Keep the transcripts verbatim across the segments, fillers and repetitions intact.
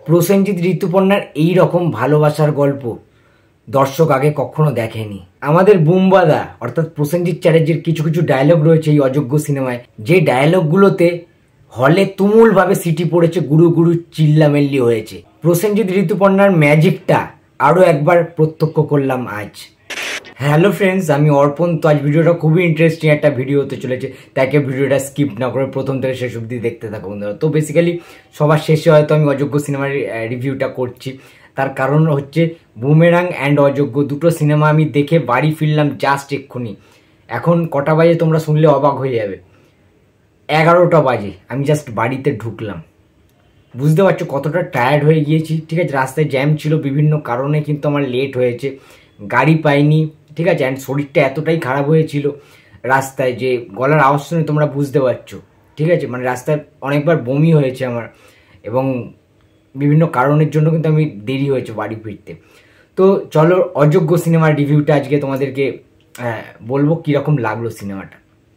প্রসেনজিৎ ঋতুপর্ণার এই রকম ভালোবাসার গল্প দর্শক আগে কখনো দেখেনি। আমাদের বুম্বাদা অর্থাৎ প্রসেনজিৎ চ্যাটার্জির কিছু কিছু ডায়লগ রয়েছে এই অযোগ্য সিনেমায়, যে ডায়লগগুলোতে হলে তুমুল ভাবে সিটি পড়েছে, গুরু গুরু চিল্লামেল্লি হয়েছে। প্রসেনজিৎ ঋতুপর্ণার ম্যাজিকটা আরও একবার প্রত্যক্ষ করলাম আজ। হ্যালো ফ্রেন্ডস, আমি অর্পণ। তো আজ ভিডিওটা খুবই ইন্টারেস্টিং একটা ভিডিও হতে চলেছে, তাকে ভিডিওটা স্কিপ না করে প্রথম থেকে শেষ অবধি দেখতে থাকো বন্ধুরা। তো বেসিক্যালি সবার শেষে হয়তো আমি অযোগ্য সিনেমার রিভিউটা করছি, তার কারণ হচ্ছে বুমেরাং অ্যান্ড অযোগ্য দুটো সিনেমা আমি দেখে বাড়ি ফিরলাম জাস্ট এক্ষুনি। এখন কটা বাজে তোমরা শুনলে অবাক হয়ে যাবে, এগারোটা বাজে। আমি জাস্ট বাড়িতে ঢুকলাম, বুঝতে পারছো কতটা টায়ার্ড হয়ে গিয়েছি। ঠিক আছে, রাস্তায় জ্যাম ছিল, বিভিন্ন কারণে কিন্তু আমার লেট হয়েছে, গাড়ি পাইনি। ঠিক আছে, অ্যান্ড শরীরটা এতটাই খারাপ হয়েছিল রাস্তায় যে গলার আওয়াজ শুনে তোমরা বুঝতে পারছো। ঠিক আছে, মানে রাস্তায় অনেকবার বমি হয়েছে আমার, এবং বিভিন্ন কারণের জন্য কিন্তু আমি দেরি হয়েছে বাড়ি ফিরতে। তো চলো অযোগ্য সিনেমার রিভিউটা আজকে তোমাদেরকে বলবো কীরকম লাগলো সিনেমাটা।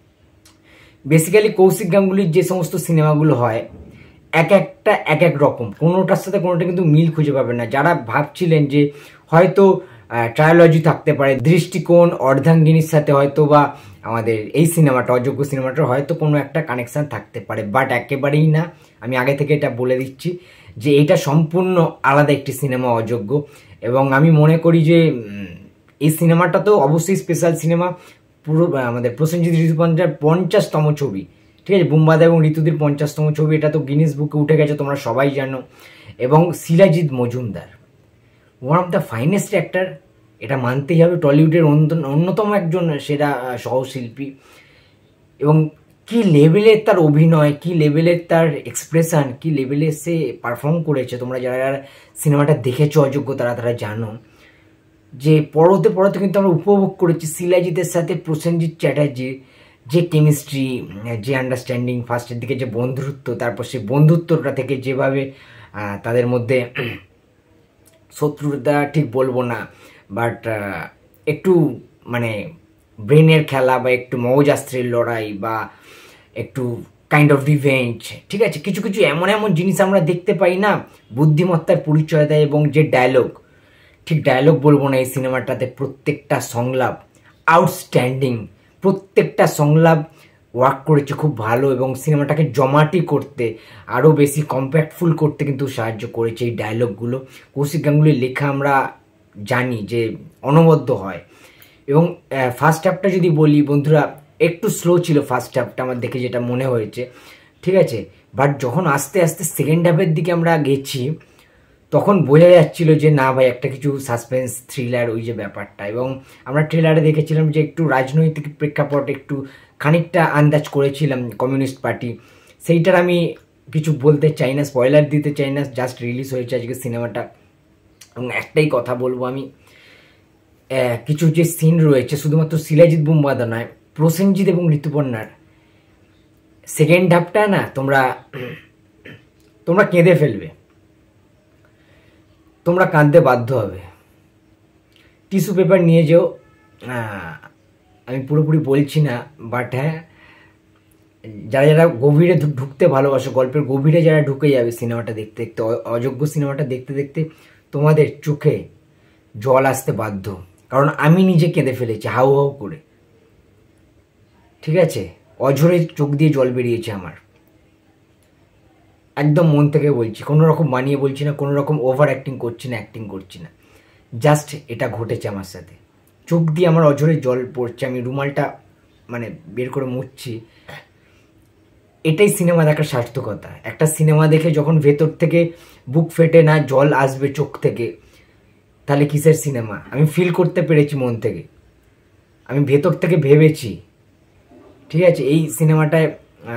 বেসিক্যালি কৌশিক গাঙ্গুলির যে সমস্ত সিনেমাগুলো হয় এক একটা এক এক রকম, কোনোটার সাথে কোনোটা কিন্তু মিল খুঁজে পাবেন না। যারা ভাবছিলেন যে হয়তো ট্রায়োলজি থাকতে পারে, দৃষ্টিকোণ, অর্ধাঙ্গিনীর সাথে হয়তো বা আমাদের এই সিনেমাটা অযোগ্য সিনেমাটার হয়তো কোনো একটা কানেকশান থাকতে পারে, বাট একেবারেই না। আমি আগে থেকে এটা বলে দিচ্ছি যে এটা সম্পূর্ণ আলাদা একটি সিনেমা অযোগ্য, এবং আমি মনে করি যে এই সিনেমাটা তো অবশ্যই স্পেশাল সিনেমা। পুরো আমাদের প্রসেনজিৎ ঋতুপর্ণার পঞ্চাশতম ছবি, ঠিক আছে, বুম্বাদা এবং ঋতুদির পঞ্চাশতম ছবি, এটা তো গিনিস বুকে উঠে গেছে, তোমরা সবাই জানো। এবং Shilajit Majumdar one of the finest actor, এটা মানতেই হবে। টলিউডের অন্যতম একজন সেরা সহশিল্পী, এবং কি লেভেলের তার অভিনয়, কি লেভেলের তার এক্সপ্রেশন, কি লেভেলে সে পারফর্ম করেছে। তোমরা যারা যারা সিনেমাটা দেখেছো অযোগ্য তারা তারা জানো যে পরতে পরতে কিন্তু আমরা উপভোগ করেছি শিলাজিতের সাথে প্রসেনজিৎ চ্যাটার্জির যে কেমিস্ট্রি, যে আন্ডারস্ট্যান্ডিং, ফার্স্টের দিকে যে বন্ধুত্ব, তারপর সেই বন্ধুত্বটা থেকে যেভাবে তাদের মধ্যে শত্রুতা ঠিক বলবো না, বাট একটু মানে ব্রেনের খেলা বা একটু মগজাস্ত্রের লড়াই বা একটু কাইন্ড অফ রিভেঞ্জ, ঠিক আছে, কিছু কিছু এমন এমন জিনিস আমরা দেখতে পাই না, বুদ্ধিমত্তার পরিচয় দেয়। এবং যে ডায়লগ, ঠিক ডায়লগ বলবো না, এই সিনেমাটাতে প্রত্যেকটা সংলাপ আউটস্ট্যান্ডিং, প্রত্যেকটা সংলাপ ওয়ার্ক করেছে খুব ভালো, এবং সিনেমাটাকে জমাটি করতে, আরও বেশি কম্প্যাক্টফুল করতে কিন্তু সাহায্য করেছে এই ডায়লগগুলো। কৌশিক গাঙ্গুলির লেখা আমরা জানি যে অনবদ্য হয়। এবং ফার্স্ট হাফটা যদি বলি বন্ধুরা, একটু স্লো ছিল ফার্স্ট হাফটা আমার দেখে যেটা মনে হয়েছে, ঠিক আছে, বাট যখন আস্তে আস্তে সেকেন্ড হাফের দিকে আমরা গেছি তখন বোঝা যাচ্ছিল যে না ভাই একটা কিছু সাসপেন্স থ্রিলার ওই যে ব্যাপারটা। এবং আমরা ট্রেলারে দেখেছিলাম যে একটু রাজনৈতিক প্রেক্ষাপট একটু খানিকটা আন্দাজ করেছিলাম, কমিউনিস্ট পার্টি, সেইটার আমি কিছু বলতে চাই না, স্পয়লার দিতে চাই না, জাস্ট রিলিজ হয়েছে আজকে সিনেমাটা। এবং একটাই কথা বলবো আমি, কিছু যে সিন রয়েছে শুধুমাত্র শিলাজিৎ বুম্বাদা নয়, প্রসেনজিৎ এবং ঋতুপর্ণার সেকেন্ড হাফটা না তোমরা তোমরা কেঁদে ফেলবে, তোমরা কাঁদতে বাধ্য হবে। টিস্যু পেপার নিয়ে যেও, আমি পুরোপুরি বলছি না, বাট হ্যাঁ যারা যারা গভীরে ঢুকতে ভালোবাসো, গল্পের গভীরে যারা ঢুকে যাবে সিনেমাটা দেখতে দেখতে, অযোগ্য সিনেমাটা দেখতে দেখতে তোমাদের চোখে জল আসতে বাধ্য, কারণ আমি নিজে কেঁদে ফেলেছি হাউ হাউ করে। ঠিক আছে, অঝরে চোখ দিয়ে জল বেরিয়েছে আমার, একদম মন থেকে বলছি, কোনো রকম বানিয়ে বলছি না, কোনো রকম ওভার অ্যাক্টিং করছি না, অ্যাক্টিং করছি না, জাস্ট এটা ঘটেছে আমার সাথে। চোখ দিয়ে আমার অঝরে জল পড়ছে, আমি রুমালটা মানে বের করে মুছছি। এটাই সিনেমা দেখার সার্থকতা। একটা সিনেমা দেখে যখন ভেতর থেকে বুক ফেটে না জল আসবে চোখ থেকে, তাহলে কিসের সিনেমা? আমি ফিল করতে পেরেছি মন থেকে, আমি ভেতর থেকে ভেবেছি। ঠিক আছে, এই সিনেমাটায়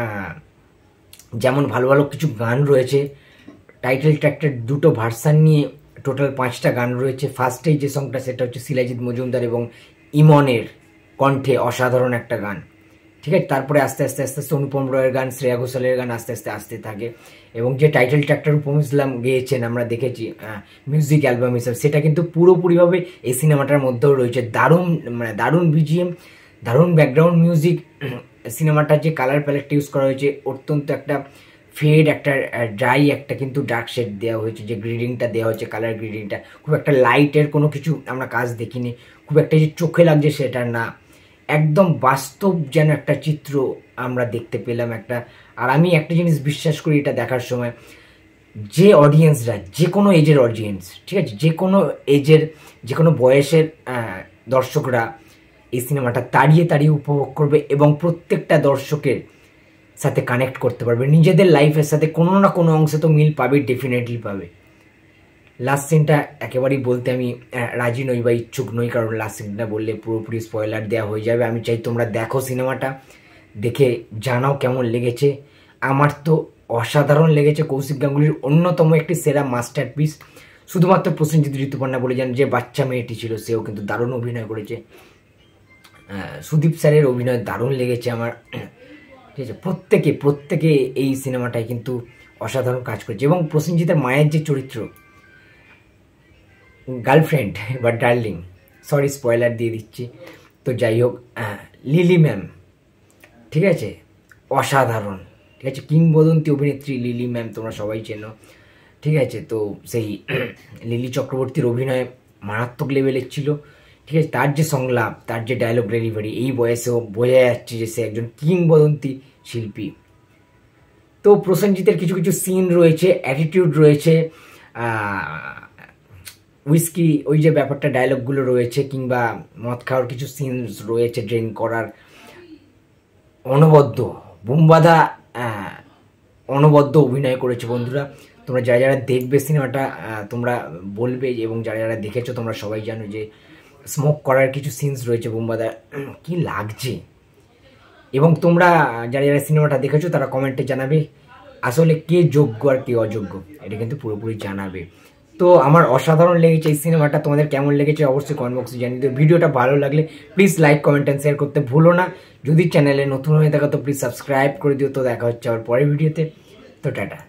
যেমন ভালো ভালো কিছু গান রয়েছে, টাইটেল ট্র্যাকটার দুটো ভার্সান নিয়ে টোটাল পাঁচটা গান রয়েছে। ফার্স্টেই যে সংটা সেটা হচ্ছে শিলাজিৎ মজুমদার এবং ইমনের কণ্ঠে অসাধারণ একটা গান। ঠিক আছে, তারপরে আস্তে আস্তে আস্তে আস্তে অনুপম রয়ের গান, শ্রেয়া ঘোষালের গান আস্তে আস্তে আসতে থাকে, এবং যে টাইটেল ট্র্যাকটার উপম ইসলাম গেয়েছেন আমরা দেখেছি মিউজিক অ্যালবাম হিসাবে, সেটা কিন্তু পুরোপুরিভাবে এই সিনেমাটার মধ্যেও রয়েছে। দারুণ মানে দারুণ বিজিএম, দারুণ ব্যাকগ্রাউন্ড মিউজিক। সিনেমাটার যে কালার প্যালেটটা ইউজ করা হয়েছে অত্যন্ত একটা ফেড একটা ড্রাই একটা কিন্তু ডার্ক শেড দেওয়া হয়েছে, যে গ্রিডিংটা দেওয়া হয়েছে, কালার গ্রিডিংটা খুব একটা লাইটের কোনো কিছু আমরা কাজ দেখিনি, খুব একটা যে চোখে লাগছে সেটা না, একদম বাস্তব যেন একটা চিত্র আমরা দেখতে পেলাম একটা। আর আমি একটা জিনিস বিশ্বাস করি এটা দেখার সময়, যে অডিয়েন্সরা, যে কোনো এজের অডিয়েন্স, ঠিক আছে, যে কোনো এজের, যে কোনো বয়সের দর্শকরা এই সিনেমাটা তাড়িয়ে তাড়িয়ে উপভোগ করবে এবং প্রত্যেকটা দর্শকের সাথে কানেক্ট করতে পারবে, নিজেদের লাইফের সাথে কোনো না কোনো অংশে তো মিল পাবে, ডেফিনেটলি পাবে। লাস্ট সিনটা একেবারেই বলতে আমি রাজি নই বা ইচ্ছুক নই, কারণ লাস্ট সিনটা বললে পুরোপুরি স্পয়লার দেওয়া হয়ে যাবে। আমি চাই তোমরা দেখো সিনেমাটা, দেখে জানাও কেমন লেগেছে। আমার তো অসাধারণ লেগেছে, কৌশিক গাঙ্গুলির অন্যতম একটি সেরা মাস্টারপিস। শুধুমাত্র প্রসেনজিৎ ঋতুপর্ণা বলে যান, যে বাচ্চা মেয়েটি ছিল সেও কিন্তু দারুণ অভিনয় করেছে। সুদীপ স্যারের অভিনয় দারুণ লেগেছে আমার, ঠিক আছে। প্রত্যেকে প্রত্যেকে এই সিনেমাটায় কিন্তু অসাধারণ কাজ করেছে। এবং প্রসেনজিতের মায়ের যে চরিত্র, গার্লফ্রেন্ড বা ডার্লিং, সরি স্পয়লার দিয়ে দিচ্ছি, তো যাই হোক, লিলি ম্যাম, ঠিক আছে, অসাধারণ, ঠিক আছে, কিংবদন্তি অভিনেত্রী লিলি ম্যাম, তোমরা সবাই চেনো, ঠিক আছে। তো সেই লিলি চক্রবর্তীর অভিনয় মারাত্মক লেভেলের ছিল, ঠিক আছে। তার যে সংলাপ, তার যে ডায়লগ ডেলিভারি, এই বয়সেও বোঝা যাচ্ছে যে সে একজন কিংবদন্তি শিল্পী। তো প্রসেনজিতের কিছু কিছু সিন রয়েছে, অ্যাটিটিউড রয়েছে, উইস্কি ওই যে ব্যাপারটা, ডায়লগগুলো রয়েছে, কিংবা মদ খাওয়ার কিছু সিনস রয়েছে, ড্রিঙ্ক করার, অনবদ্য বুমবাদা অনবদ্য অভিনয় করেছে। বন্ধুরা, তোমরা যারা যারা দেখবে সিনেমাটা তোমরা বলবে, এবং যারা যারা দেখেছো তোমরা সবাই জানো যে স্মোক করার কিছু সিনস রয়েছে বুমবাদা, কি লাগছে। এবং তোমরা যারা যারা সিনেমাটা দেখেছো তারা কমেন্টে জানাবে আসলে কে যোগ্য আর কে অযোগ্য, এটা কিন্তু পুরোপুরি জানাবে। তো আমার অসাধারণ লেগেছে এই সিনেমাটা, তোমাদের কেমন লেগেছে অবশ্যই কমেন্ট বক্সে জানিয়ে দিও। ভিডিওটা ভালো লাগলে please like, comment and share করতে ভুলো না। যদি চ্যানেলে নতুন হয়ে থাকো তো প্লিজ সাবস্ক্রাইব করে দিও। তো দেখা হচ্ছে আবার পরের ভিডিওতে, তো টাটা।